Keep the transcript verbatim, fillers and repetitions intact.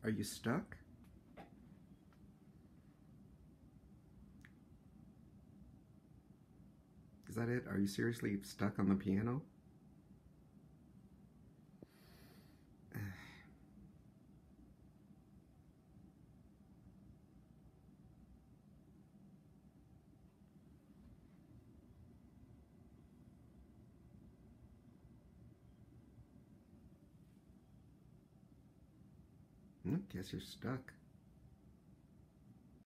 Are you stuck? Is that it? Are you seriously stuck on the piano? I guess you're stuck.